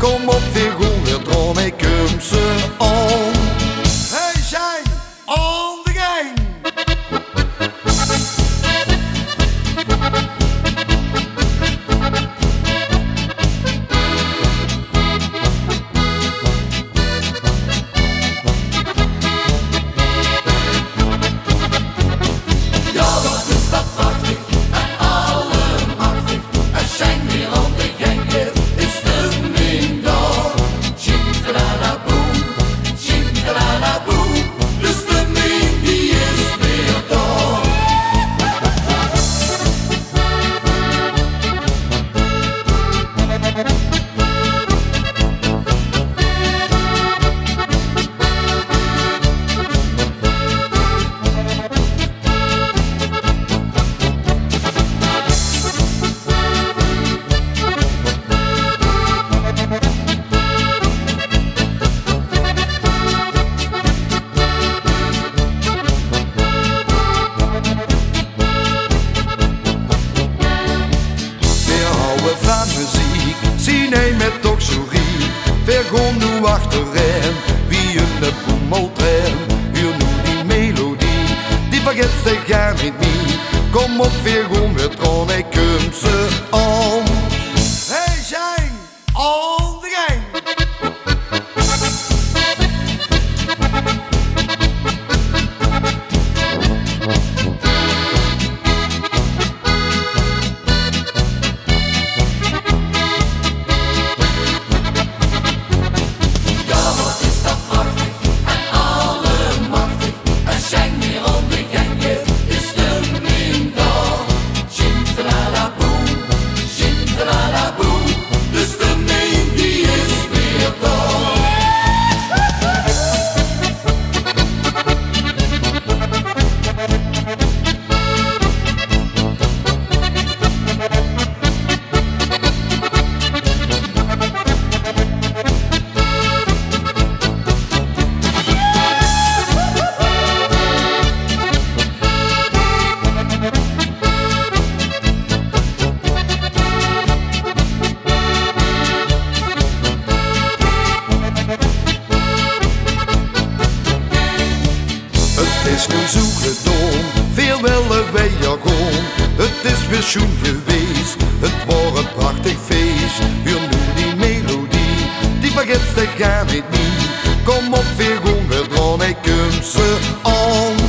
Kom op, weer gewoon, weer droom ik hem ze om. Hey, zijn on the gang. Van muziek, zie hij met toch zo riek. Weer gewoon nu achterin, wie in de boemeltrein. Huur nu die melodie, die vergeet zich gar niet niet. Kom op, weer gewoon, weer droom ik hem ze om. Hey, zijn on the gang. Het is nu zo gedaan, veel willen wij gewoon. Het is weer schoen geweest, het wordt een prachtig feest. Weer nu die melodie, die vergeet zich gar niet niet. Kom op, weer gewoon, weer droom ik hem ze om.